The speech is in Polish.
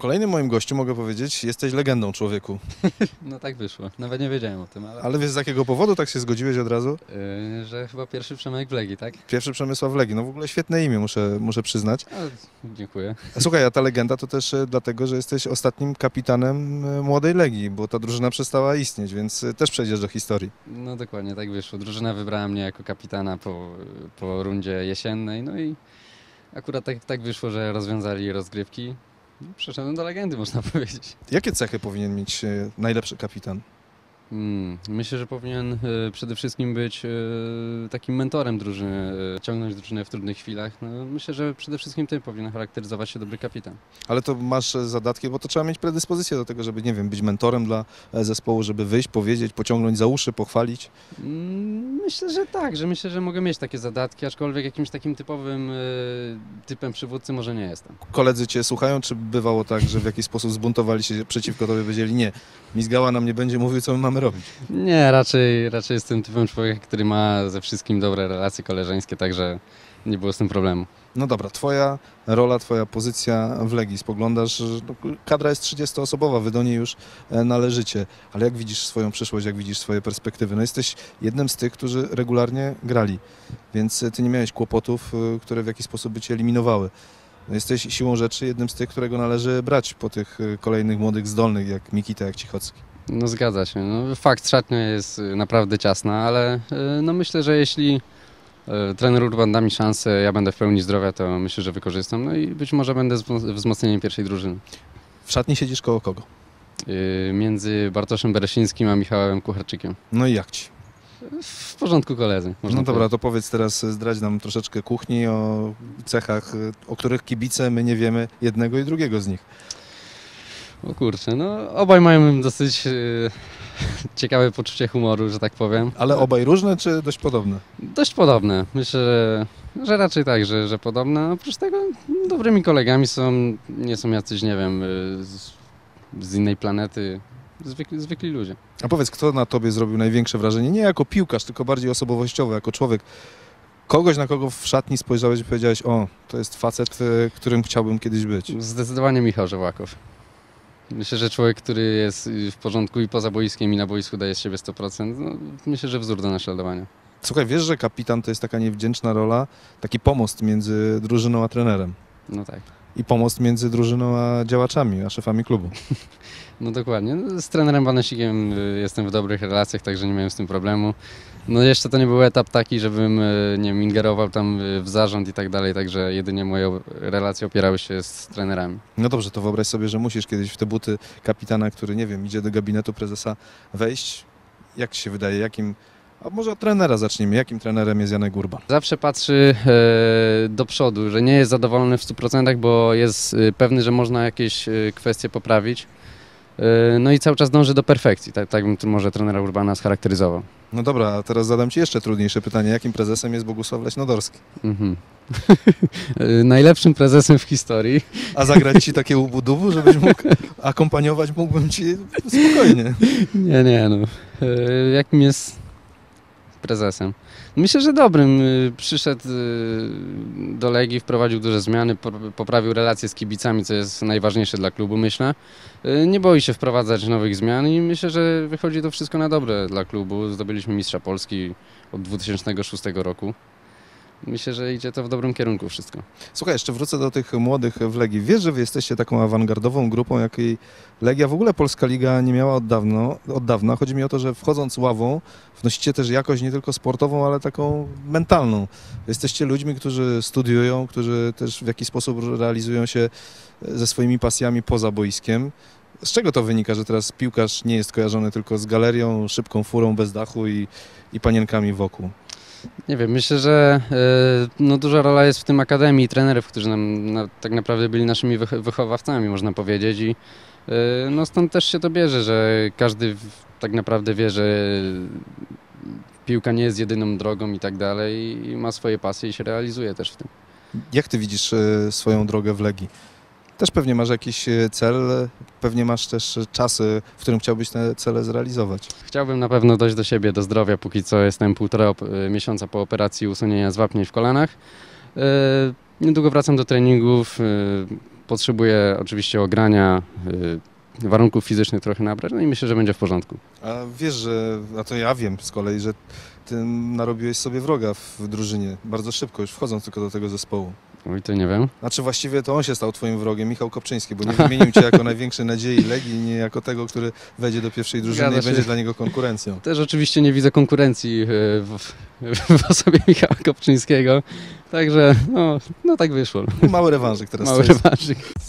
Kolejnym moim gościu, mogę powiedzieć, jesteś legendą, człowieku. No tak wyszło. Nawet nie wiedziałem o tym, Ale wiesz, z jakiego powodu tak się zgodziłeś od razu? że chyba pierwszy Przemek w Legii, tak? Pierwszy Przemysław Legii. No w ogóle świetne imię, muszę przyznać. Dziękuję. A słuchaj, a ta legenda to też dlatego, że jesteś ostatnim kapitanem młodej Legii, bo ta drużyna przestała istnieć, więc też przejdziesz do historii. No dokładnie, tak wyszło. Drużyna wybrała mnie jako kapitana po rundzie jesiennej, no i akurat tak wyszło, że rozwiązali rozgrywki. No, przeszedłem do legendy, można powiedzieć. Jakie cechy powinien mieć najlepszy kapitan? Myślę, że powinien przede wszystkim być takim mentorem drużyny, ciągnąć drużynę w trudnych chwilach. No, myślę, że przede wszystkim tym powinien charakteryzować się dobry kapitan. Ale to masz zadatki, bo to trzeba mieć predyspozycję do tego, żeby, nie wiem, być mentorem dla zespołu, żeby wyjść, powiedzieć, pociągnąć za uszy, pochwalić. Myślę, że tak, myślę, że mogę mieć takie zadatki, aczkolwiek jakimś takim typowym typem przywódcy może nie jestem. Koledzy cię słuchają, czy bywało tak, że w jakiś sposób zbuntowali się przeciwko tobie, powiedzieli, nie, Mizgała nam nie będzie mówił, co my mamy robić? Nie, raczej jestem typem człowieka, który ma ze wszystkim dobre relacje koleżeńskie, także nie było z tym problemu. No dobra, twoja rola, twoja pozycja w Legii, spoglądasz, że kadra jest 30-osobowa, wy do niej już należycie, ale jak widzisz swoją przyszłość, jak widzisz swoje perspektywy? No jesteś jednym z tych, którzy regularnie grali, więc ty nie miałeś kłopotów, które w jakiś sposób by cię eliminowały. No jesteś siłą rzeczy jednym z tych, którego należy brać po tych kolejnych młodych zdolnych, jak Mikita, jak Cichocki. No zgadza się. No, fakt, szatnia jest naprawdę ciasna, ale no myślę, że jeśli trener Urban da mi szansę, ja będę w pełni zdrowia, to myślę, że wykorzystam. No i być może będę wzmocnieniem pierwszej drużyny. W szatni siedzisz koło kogo? Między Bartoszem Berezińskim a Michałem Kucharczykiem. No i jak ci? W porządku koledzy. No dobra, to powiedz teraz, zdradź nam troszeczkę kuchni o cechach, o których kibice my nie wiemy jednego i drugiego z nich. O kurczę, no obaj mają dosyć ciekawe poczucie humoru, że tak powiem. Ale obaj różne czy dość podobne? Dość podobne. Myślę, że raczej tak, że podobne. Oprócz tego dobrymi kolegami są, nie są jacyś, nie wiem, z innej planety. Zwykli ludzie. A powiedz, kto na tobie zrobił największe wrażenie? Nie jako piłkarz, tylko bardziej osobowościowo, jako człowiek. Kogoś, na kogo w szatni spojrzałeś i powiedziałeś, o, to jest facet, którym chciałbym kiedyś być. Zdecydowanie Michał Żołakow. Myślę, że człowiek, który jest w porządku i poza boiskiem i na boisku daje z siebie 100%, no, myślę, że wzór do naśladowania. Słuchaj, wiesz, że kapitan to jest taka niewdzięczna rola, taki pomost między drużyną a trenerem. No tak. I pomost między drużyną a działaczami, a szefami klubu. No dokładnie. No, z trenerem Banasikiem jestem w dobrych relacjach, także nie miałem z tym problemu. No jeszcze to nie był etap taki, żebym nie wiem, ingerował tam w zarząd i tak dalej, także jedynie moje relacje opierały się z trenerami. No dobrze, to wyobraź sobie, że musisz kiedyś w te buty kapitana, który, nie wiem, idzie do gabinetu prezesa, wejść. Jak ci się wydaje, a może od trenera zacznijmy, jakim trenerem jest Janek Urban? Zawsze patrzy do przodu, że nie jest zadowolony w 100%, bo jest pewny, że można jakieś kwestie poprawić. No i cały czas dąży do perfekcji, tak bym może trenera Urbana scharakteryzował. No dobra, a teraz zadam ci jeszcze trudniejsze pytanie. Jakim prezesem jest Bogusław Leśnodorski? Najlepszym prezesem w historii. A zagrać ci takie ubudubu, żebyś mógł akompaniować, mógłbym ci spokojnie. Nie, no. Jakim jest prezesem? Myślę, że dobrym. Przyszedł do Legii, wprowadził duże zmiany, poprawił relacje z kibicami, co jest najważniejsze dla klubu, myślę. Nie boi się wprowadzać nowych zmian i myślę, że wychodzi to wszystko na dobre dla klubu. Zdobyliśmy mistrza Polski od 2006 roku. Myślę, że idzie to w dobrym kierunku wszystko. Słuchaj, jeszcze wrócę do tych młodych w Legii. Wiesz, że wy jesteście taką awangardową grupą, jakiej Legia, w ogóle Polska Liga nie miała od dawna. Chodzi mi o to, że wchodząc ławą, wnosicie też jakość nie tylko sportową, ale taką mentalną. Jesteście ludźmi, którzy studiują, którzy też w jakiś sposób realizują się ze swoimi pasjami poza boiskiem. Z czego to wynika, że teraz piłkarz nie jest kojarzony tylko z galerią, szybką furą bez dachu i panienkami wokół? Nie wiem, myślę, że no, duża rola jest w tym akademii i trenerów, którzy nam tak naprawdę byli naszymi wychowawcami, można powiedzieć. I no, stąd też się to bierze, że każdy tak naprawdę wie, że piłka nie jest jedyną drogą i tak dalej i ma swoje pasje i się realizuje też w tym. Jak ty widzisz swoją drogę w Legii? Też pewnie masz jakiś cel, pewnie masz też czas, w którym chciałbyś te cele zrealizować. Chciałbym na pewno dojść do siebie, do zdrowia, póki co jestem 1,5 miesiąca po operacji usunięcia zwapnień w kolanach. Niedługo wracam do treningów, potrzebuje oczywiście ogrania, warunków fizycznych trochę nabrać, no i myślę, że będzie w porządku. A wiesz, a to ja wiem z kolei, że ty narobiłeś sobie wroga w drużynie bardzo szybko, już wchodząc tylko do tego zespołu. Oj, to nie wiem. Znaczy właściwie to on się stał twoim wrogiem, Michał Kopczyński, bo nie wymienił cię jako największej nadziei Legii, nie jako tego, który wejdzie do pierwszej drużyny Zgadza i będzie się. dla niego konkurencją. Też oczywiście nie widzę konkurencji w osobie Michała Kopczyńskiego, także no tak wyszło. Mały rewanżyk teraz. Mały co jest? rewanżyk.